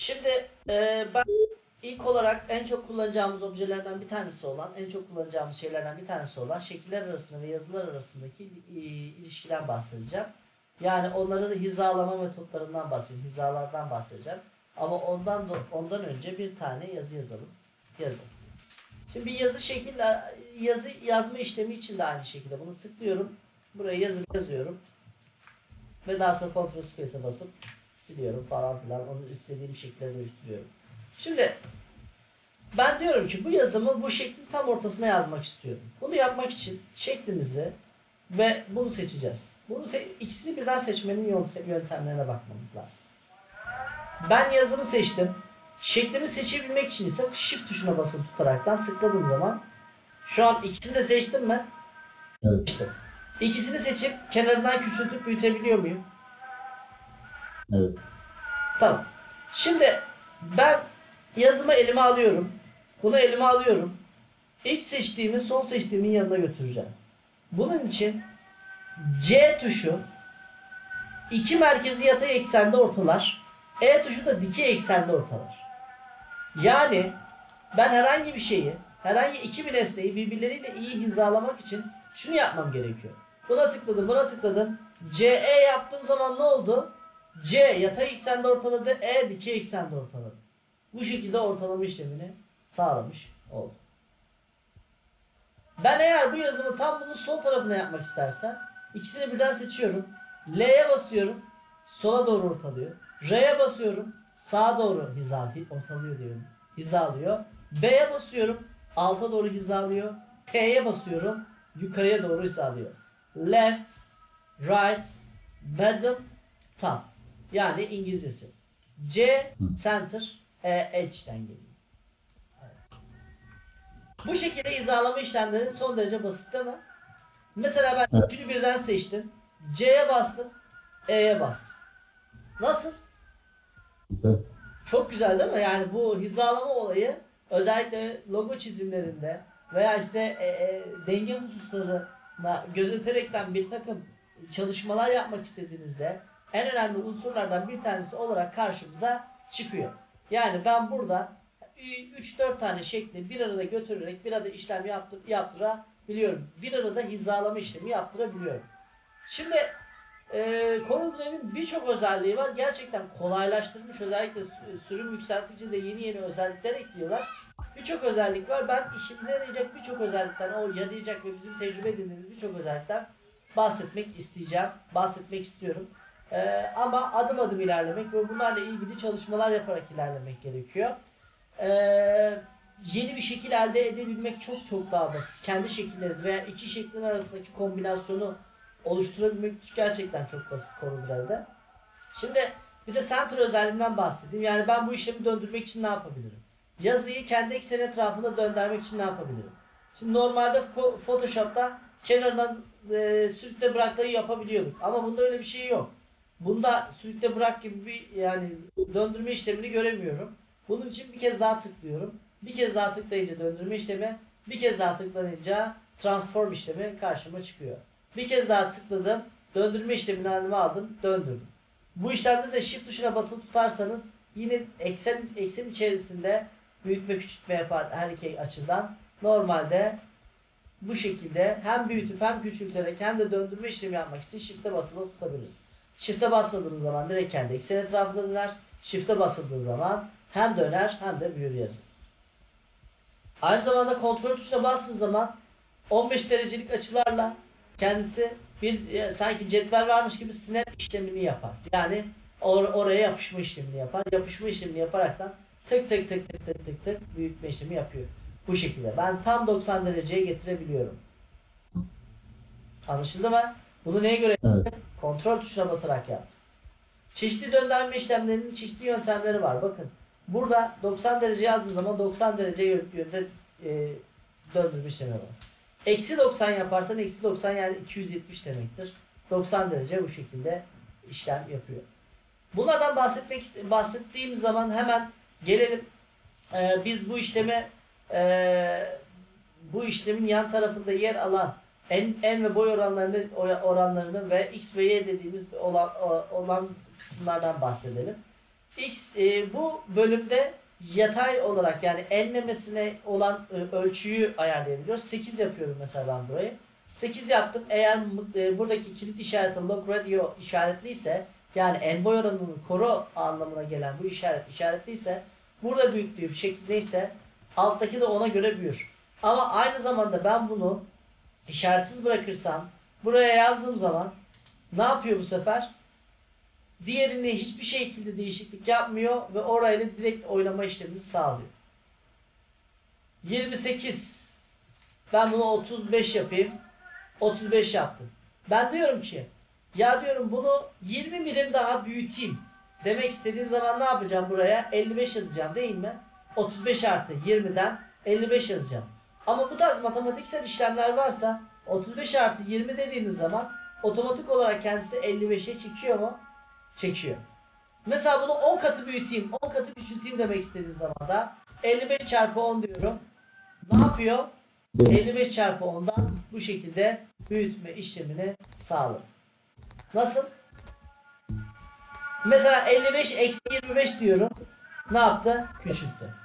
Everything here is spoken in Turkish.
Şimdi ben ilk olarak en çok kullanacağımız objelerden bir tanesi olan, en çok kullanacağımız şeylerden bir tanesi olan şekiller arasında ve yazılar arasındaki ilişkiden bahsedeceğim. Yani onları da hizalama metotlarından bahsedeceğim, hizalardan bahsedeceğim. Ama ondan önce bir tane yazı yazalım. Yazı. Şimdi bir yazı yazma işlemi için de aynı şekilde bunu tıklıyorum. Buraya yazıyorum ve daha sonra Ctrl Space'e basıp siliyorum falan filan. Onu istediğim şekilde dönüştürüyorum. Şimdi ben diyorum ki bu yazımı bu şeklin tam ortasına yazmak istiyorum. Bunu yapmak için şeklimizi ve bunu seçeceğiz. İkisini birden seçmenin yöntemlerine bakmamız lazım. Ben yazımı seçtim. Şeklimi seçebilmek için ise Shift tuşuna basılı tutaraktan tıkladığım zaman şu an ikisini de seçtim ben. Evet. Seçtim. İkisini seçip kenarından küçültüp büyütebiliyor muyum? Evet. Tamam. Şimdi ben yazımı elime alıyorum. Bunu elime alıyorum. İlk seçtiğimi son seçtiğimin yanına götüreceğim. Bunun için C tuşu iki merkezi yatay eksende ortalar. E tuşu da dikey eksende ortalar. Yani ben herhangi bir şeyi, herhangi iki bir nesneyi birbirleriyle iyi hizalamak için şunu yapmam gerekiyor. Buna tıkladım, buna tıkladım. CE yaptığım zaman ne oldu? C yatay eksende ortaladı, E dikey eksende ortaladı. Bu şekilde ortalama işlemini sağlamış oldum. Ben eğer bu yazımı tam bunun sol tarafına yapmak istersem ikisini birden seçiyorum. L'ye basıyorum. Sola doğru ortalıyor. R'ye basıyorum. Sağa doğru ortalıyor diyorum. Hizalıyor. B'ye basıyorum. Alta doğru hizalıyor. T'ye basıyorum. Yukarıya doğru hizalıyor. Left, right, bottom, top. Yani İngilizcesi. C, center, edge'den geliyor. Bu şekilde hizalama işlemleri son derece basit değil mi? Mesela ben Evet. üçünü birden seçtim. C'ye bastım. E'ye bastım. Nasıl? Güzel. Çok güzel değil mi? Yani bu hizalama olayı özellikle logo çizimlerinde veya işte denge hususlarına gözeterekten bir takım çalışmalar yapmak istediğinizde en önemli unsurlardan bir tanesi olarak karşımıza çıkıyor. Yani ben burada 3-4 tane şekli bir arada götürerek bir arada işlem yaptırabiliyorum. Bir arada hizalama işlemi yaptırabiliyorum. Şimdi CorelDRAW'in birçok özelliği var. Gerçekten kolaylaştırmış. Özellikle sürüm yükselticinde yeni özellikler ekliyorlar. Birçok özellik var. Ben işimize yarayacak birçok özellikten, o yarayacak ve bizim tecrübe edindiğimiz birçok özellikten bahsetmek istiyorum. Ama adım adım ilerlemek ve bunlarla ilgili çalışmalar yaparak ilerlemek gerekiyor. Yeni bir şekil elde edebilmek çok çok daha basit. Kendi şekilleriniz veya iki şeklin arasındaki kombinasyonu oluşturabilmek gerçekten çok basit CorelDRAW'da. Şimdi bir de center özelliğinden bahsedeyim. Yani ben bu işlemi döndürmek için ne yapabilirim? Yazıyı kendi ekseni etrafında döndürmek için ne yapabilirim? Şimdi normalde Photoshop'ta kenarından sürükle bırakları yapabiliyorduk. Ama bunda öyle bir şey yok. Bunda sürükle bırak gibi bir yani döndürme işlemini göremiyorum. Bunun için bir kez daha tıklıyorum. Bir kez daha tıklayınca döndürme işlemi, bir kez daha tıklayınca transform işlemi karşıma çıkıyor. Bir kez daha tıkladım. Döndürme işlemini halime aldım. Döndürdüm. Bu işlemde de shift tuşuna basılı tutarsanız yine eksen içerisinde büyütme küçültme yapar her iki açıdan. Normalde bu şekilde hem büyütüp hem küçülterek hem de döndürme işlemi yapmak için shift'e basılı tutabiliriz. Shift'e basmadığınız zaman direkt kendi eksen etrafında döner. Shift'e basıldığı zaman hem döner hem de büyür yazı. Aynı zamanda kontrol tuşuna bastığınız zaman 15 derecelik açılarla kendisi bir sanki cetvel varmış gibi snap işlemini yapar. Yani oraya yapışma işlemini yapar. Yapışma işlemini yaparaktan tık tık tık tık tık tık tık büyütme işlemi yapıyor. Bu şekilde. Ben tam 90 dereceye getirebiliyorum. Anlaşıldı mı? Bunu neye göre Evet. yaptım? Kontrol tuşuna basarak yaptım. Çeşitli döndürme işlemlerinin çeşitli yöntemleri var. Bakın. Burada 90 derece yazdığı zaman 90 derece yönde döndürme işlemi var. Eksi 90 yaparsan eksi 90 yani 270 demektir. 90 derece bu şekilde işlem yapıyor. Bunlardan bahsettiğim zaman hemen gelelim. Biz bu işlemin yan tarafında yer alan en ve boy oranlarını ve x ve y dediğimiz olan kısımlardan bahsedelim. Bu bölümde yatay olarak yani enlemesine olan ölçüyü ayarlayabiliyoruz. 8 yapıyorum mesela ben burayı. 8 yaptım. Eğer buradaki kilit işareti log radio işaretliyse, yani en boy oranının koru anlamına gelen bu işaretliyse, burada büyüklüğü şekli neyse alttaki de ona göre büyür. Ama aynı zamanda ben bunu işaretsiz bırakırsam, buraya yazdığım zaman ne yapıyor bu sefer? Diğerinde hiçbir şekilde değişiklik yapmıyor ve orayla direkt oynama işlemini sağlıyor. 28. Ben bunu 35 yapayım. 35 yaptım. Ben diyorum ki ya diyorum bunu 20 birim daha büyüteyim. Demek istediğim zaman ne yapacağım buraya? 55 yazacağım değil mi? 35 artı 20'den 55 yazacağım. Ama bu tarz matematiksel işlemler varsa 35 artı 20 dediğiniz zaman otomatik olarak kendisi 55'e çekiyor mu? Çekiyor. Mesela bunu 10 katı büyüteyim, 10 katı küçülteyim demek istediğim zaman da 55 çarpı 10 diyorum. Ne yapıyor? 55 çarpı 10'dan bu şekilde büyütme işlemini sağladı. Nasıl? Mesela 55 eksi 25 diyorum. Ne yaptı? Küçülttü.